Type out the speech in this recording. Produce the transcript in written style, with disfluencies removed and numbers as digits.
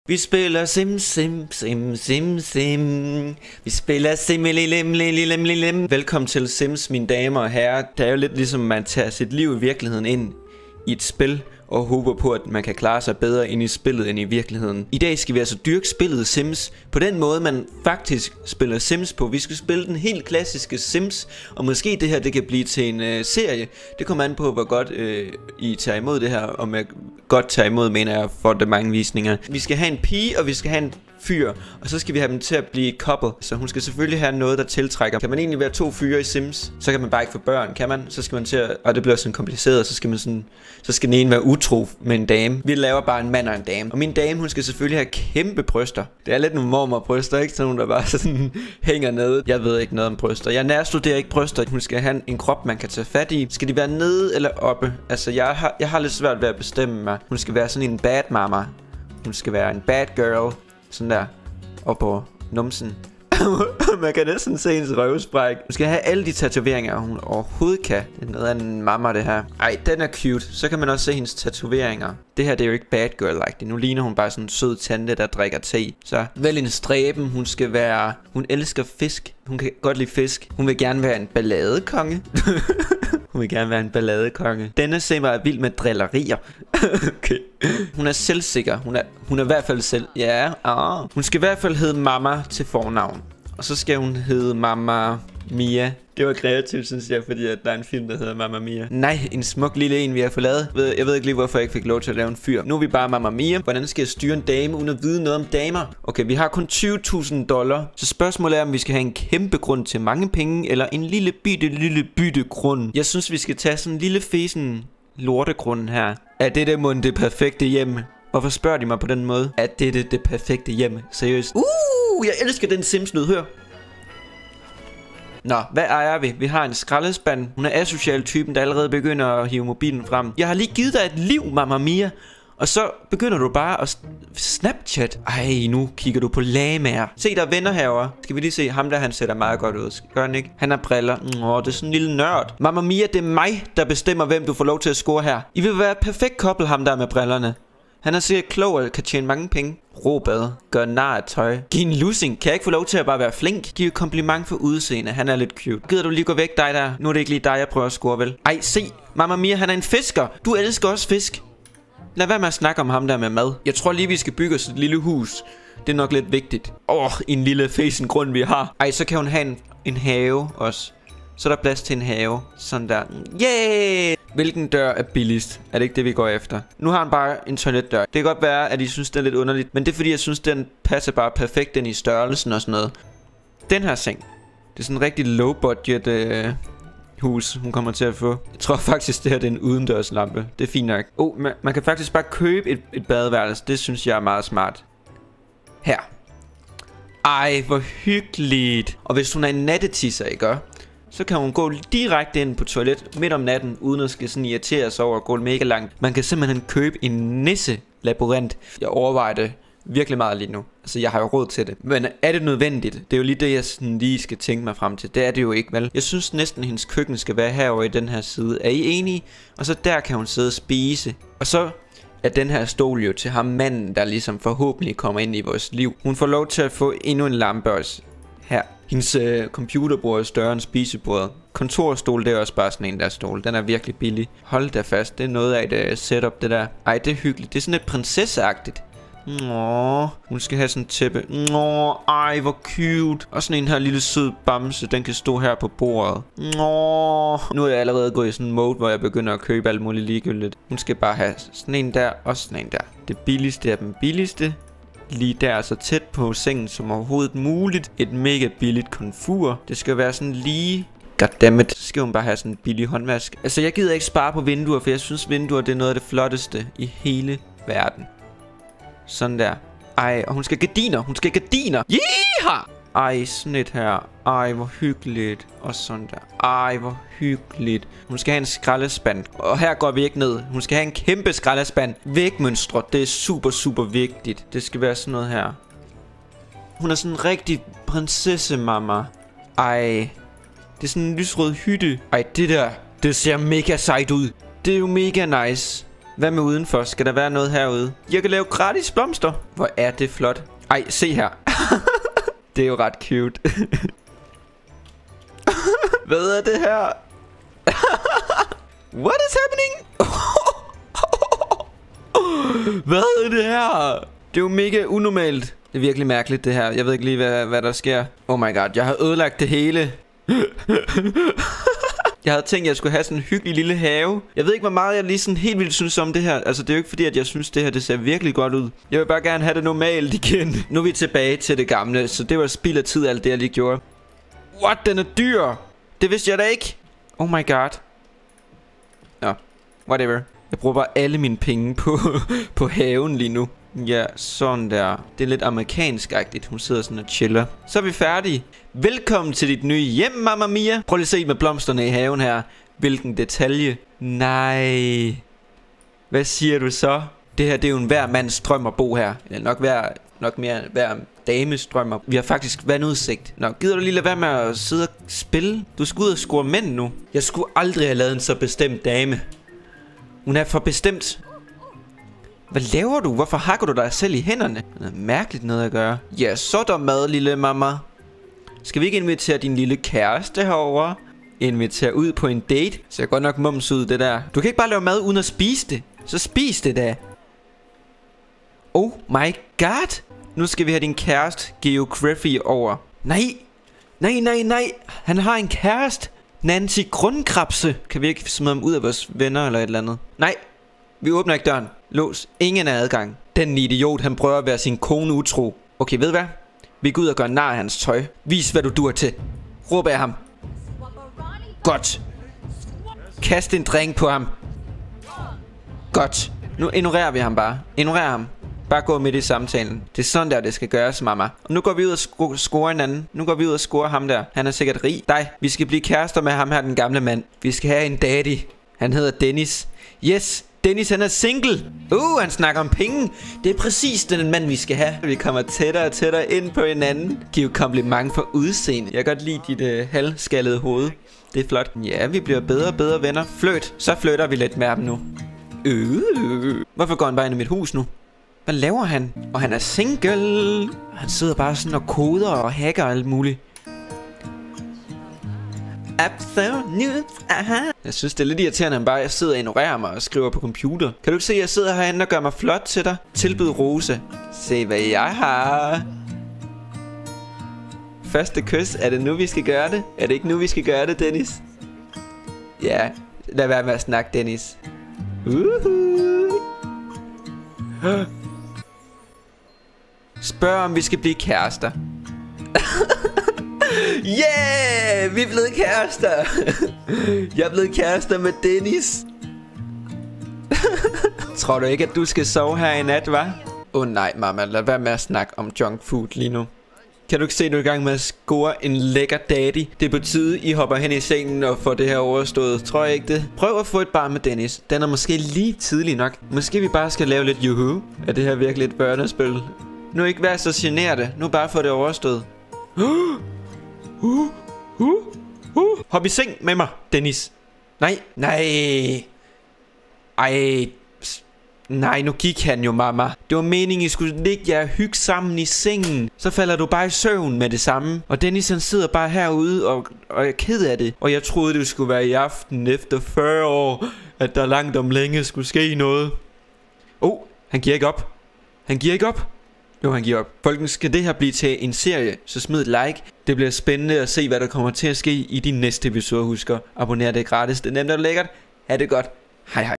Vi spiller Sim. Vi spiller Sim. Velkommen til Sims, mine damer og herrer. Det er jo lidt ligesom man tager sit liv i virkeligheden ind i et spil og håber på, at man kan klare sig bedre ind i spillet end i virkeligheden. I dag skal vi altså dyrke spillet Sims på den måde, man faktisk spiller Sims på. Vi skal spille den helt klassiske Sims, og måske det her det kan blive til en serie. Det kommer an på, hvor godt I tager imod det her, og med godt tager imod, mener jeg, for det mange visninger. Vi skal have en pige, og vi skal have en fyr, og så skal vi have dem til at blive couple. Så hun skal selvfølgelig have noget, der tiltrækker. Kan man egentlig være to fyre i Sims, så kan man bare ikke få børn, kan man? Så skal man til at, og det bliver sådan kompliceret, så skal man sådan, så skal den ene være utro med en dame. Vi laver bare en mand og en dame. Og min dame, hun skal selvfølgelig have kæmpe bryster. Det er lidt nogle mormorbryster, ikke? Sådan nogle, der bare sådan hænger nede. Jeg ved ikke noget om bryster. Jeg nærstuderer ikke bryster. Hun skal have en krop, man kan tage fat i. Skal de være nede eller oppe? Altså, jeg har lidt svært ved at bestemme mig. Hun skal være sådan en bad mama. Hun skal være en bad girl. Sådan der. Og på numsen. Man kan næsten se hendes røvspræk. Hun skal have alle de tatoveringer, hun overhovedet kan. Det er noget af en mamma, det her. Ej, den er cute. Så kan man også se hendes tatoveringer. Det her, det er jo ikke bad girl-like. Nu ligner hun bare sådan en sød tante, der drikker te. Så vælg en stræben. Hun skal være... Hun elsker fisk. Hun kan godt lide fisk. Hun vil gerne være en balladekonge. Hun vil gerne være en balladekonge. Denne simmer er vild med drillerier. Okay. Hun er selvsikker. Hun er i hvert fald selv. Ja. Hun skal i hvert fald hedde Mamma til fornavn. Og så skal hun hedde Mamma Mia. Det var kreativt, synes jeg, fordi at der er en film, der hedder Mamma Mia. Nej, en smuk lille en, vi har fået lavet. Jeg ved ikke lige, hvorfor jeg ikke fik lov til at lave en fyr. Nu er vi bare Mamma Mia. Hvordan skal jeg styre en dame, uden at vide noget om damer? Okay, vi har kun $20.000. Så spørgsmålet er, om vi skal have en kæmpe grund til mange penge, eller en lille bitte grund. Jeg synes, vi skal tage sådan en lille fesen lortegrund her. Er det perfekte hjem? Hvorfor spørger de mig på den måde? Er det perfekte hjem? Seriøst? Jeg elsker den Sims-lyd, hør. Nå, hvad ejer vi? Vi har en skraldespand. Hun er asocial typen, der allerede begynder at hive mobilen frem. Jeg har lige givet dig et liv, Mamma Mia. Og så begynder du bare at Snapchat. Ej, nu kigger du på lamaer. Se, der er venner herovre. Skal vi lige se ham der, han ser meget godt ud. Gør han ikke? Han har briller. Det er sådan en lille nørd. Mamma Mia, det er mig, der bestemmer, hvem du får lov til at score her. I vil være et perfekt couple, ham der med brillerne. Han er sikkert klog og kan tjene mange penge. Råbad. Gør nar af tøj. Giv en lussing. Kan jeg ikke få lov til at bare være flink? Giv et kompliment for udseende. Han er lidt cute. Gider du lige gå væk, dig der? Nu er det ikke lige dig, jeg prøver at score, vel? Ej, se. Mamma Mia, han er en fisker. Du elsker også fisk. Lad være med at snakke om ham der med mad. Jeg tror lige, vi skal bygge os et lille hus. Det er nok lidt vigtigt. En lille fesen grund, vi har. Ej, så kan hun have en have også. Så er der plads til en have. Sådan der. Yeah! Hvilken dør er billigst? Er det ikke det, vi går efter? Nu har han bare en toiletdør. Det kan godt være, at I synes, det er lidt underligt. Men det er fordi, jeg synes, den passer bare perfekt ind i størrelsen og sådan noget. Den her seng. Det er sådan en rigtig low budget hus, hun kommer til at få. Jeg tror faktisk, det her det er en udendørslampe. Det er fint nok. Man kan faktisk bare købe et badeværelse. Det synes jeg er meget smart. Her. Ej, hvor hyggeligt. Og hvis hun er en nattetisser, ikke? Så kan hun gå direkte ind på toilet midt om natten, uden at skal sådan irritere sig over at gå mega langt. Man kan simpelthen købe en nisse-labyrint. Jeg overvejer det virkelig meget lige nu. Altså, jeg har jo råd til det. Men er det nødvendigt? Det er jo lige det, jeg sådan lige skal tænke mig frem til. Det er det jo ikke, vel? Jeg synes næsten, hendes køkken skal være herovre i den her side. Er I enige? Og så der kan hun sidde og spise. Og så er den her stol jo til ham manden, der ligesom forhåbentlig kommer ind i vores liv. Hun får lov til at få endnu en lampe også. Her. Hendes computerbord er større end spisebordet. Kontorstol, det er også bare sådan en der stol. Den er virkelig billig. Hold da fast, det er noget af et setup, det der. Ej, det er hyggeligt. Det er sådan lidt prinsesseagtigt. Hun skal have sådan en tæppe. Ej, hvor cute. Og sådan en her lille sød bamse, den kan stå her på bordet. Nu er jeg allerede gået i sådan en mode, hvor jeg begynder at købe alt muligt ligegyldigt. Hun skal bare have sådan en der og sådan en der. Det billigste er den billigste. Lige der, så tæt på sengen som overhovedet muligt. Et mega billigt komfur. Det skal være sådan lige... Goddammit. Så skal hun bare have sådan en billig håndvask. Altså, jeg gider ikke spare på vinduer, for jeg synes vinduer, det er noget af det flotteste i hele verden. Sådan der. Ej, og hun skal gardiner. Hun skal gardiner. Yeeha! Ej, sådan et her. Ej, hvor hyggeligt. Og sådan der. Ej, hvor hyggeligt. Hun skal have en skraldespand. Og her går vi ikke ned. Hun skal have en kæmpe skraldespand. Vægmønstre. Det er super vigtigt. Det skal være sådan noget her. Hun er sådan en rigtig prinsessemamma. Ej. Det er sådan en lysrød hytte. Ej, det der. Det ser mega sejt ud. Det er jo mega nice. Hvad med udenfor? Skal der være noget herude? Jeg kan lave gratis blomster. Hvor er det flot. Ej, se her. Det er jo ret cute. Hvad er det her? What is happening? Hvad er det her? Det er jo mega unormalt. Det er virkelig mærkeligt det her. Jeg ved ikke lige hvad der sker. Oh my god, jeg har ødelagt det hele. Jeg havde tænkt at jeg skulle have sådan en hyggelig lille have. Jeg ved ikke hvor meget jeg lige sådan helt vildt synes om det her. Altså det er jo ikke fordi at jeg synes det her det ser virkelig godt ud. Jeg vil bare gerne have det normalt igen. Nu er vi tilbage til det gamle. Så det var spild af tid alt det jeg lige gjorde. What, den er dyr. Det vidste jeg da ikke. Oh my god. Nå, whatever. Jeg bruger bare alle mine penge på haven lige nu. Ja, sådan der. Det er lidt amerikansk-agtigt. Hun sidder sådan og chiller. Så er vi færdige. Velkommen til dit nye hjem, Mamma Mia. Prøv lige at se med blomsterne i haven her. Hvilken detalje. Nej. Hvad siger du så? Det her, det er jo en hver mands drøm at bo her. Eller nok mere hver dames drøm. Vi har faktisk vandudsigt. Nå, gider du lige lade være med at sidde og spille? Du skal ud og score mænd nu. Jeg skulle aldrig have lavet en så bestemt dame. Hun er for bestemt. Hvad laver du? Hvorfor hakker du dig selv i hænderne? Det er mærkeligt noget at gøre. Ja, så er der mad, lille mamma. Skal vi ikke invitere din lille kæreste herover? Invitere ud på en date? Så jeg godt nok mums ud det der. Du kan ikke bare lave mad uden at spise det. Så spis det da. Oh my god. Nu skal vi have din kæreste Geography over. Nej. Nej. Han har en kæreste. Nancy Grundkrabse. Kan vi ikke smide ham ud af vores venner eller et eller andet? Nej. Vi åbner ikke døren. Lås. Ingen er adgang. Den idiot, han prøver at være sin kone utro. Okay, ved du hvad? Vi går ud og gør nar af hans tøj. Vis, hvad du dur til. Råb af ham. Godt. Kast en drink på ham. Godt. Nu ignorerer vi ham bare. Ignorer ham. Bare gå midt i samtalen. Det er sådan der, det skal gøres, mamma. Og nu går vi ud og score hinanden. Nu går vi ud og score ham der. Han er sikkert rig. Nej, vi skal blive kærester med ham her, den gamle mand. Vi skal have en daddy. Han hedder Dennis. Yes, Dennis han er single. Han snakker om penge. Det er præcis den mand vi skal have. Vi kommer tættere og tættere ind på hinanden. Giv kompliment for udseende. Jeg kan godt lide dit halvskallede hoved. Det er flot. Ja, vi bliver bedre og bedre venner. Fløt. Så flytter vi lidt med ham nu. Hvorfor går han bare ind i mit hus nu? Hvad laver han? Og han er single. Han sidder bare sådan og koder og hacker og alt muligt. Absolut. Aha. Jeg synes det er lidt irriterende at han bare sidder og ignorerer mig og skriver på computer. Kan du ikke se at jeg sidder herinde og gør mig flot til dig? Tilbyd rose. Se hvad jeg har. Første kys. Er det nu vi skal gøre det? Er det ikke nu vi skal gøre det, Dennis? Ja. Lad være med at snakke, Dennis. Spørg om vi skal blive kærester. Yeah! Vi er blevet kærester. Jeg er blevet kærester med Dennis. Tror du ikke at du skal sove her i nat, hva? Nej mamma, lad være med at snakke om junk food lige nu. Kan du ikke se at du er i gang med at score en lækker daddy? Det er på tide I hopper hen i sengen og får det her overstået. Tror jeg ikke det? Prøv at få et barn med Dennis. Den er måske lige tidlig nok. Måske vi bare skal lave lidt juhu. Er det her virkelig et børnespil? Nu ikke være så generte. Nu bare få det overstået. Hop i seng med mig, Dennis. Nej. Ej. Nej, nu gik han jo, mamma. Det var meningen, I skulle ligge jer og hygge sammen i sengen. Så falder du bare i søvn med det samme. Og Dennis han sidder bare herude og er ked af det. Og jeg troede, det skulle være i aften efter 40 år, at der langt om længe skulle ske noget. Han giver ikke op. Han giver ikke op. Jo, han giver op. Folkens, skal det her blive til en serie, så smid et like. Det bliver spændende at se, hvad der kommer til at ske i de næste episoder. Husk at abonnere, det er gratis. Det er nemt og lækkert. Ha' det godt. Hej hej.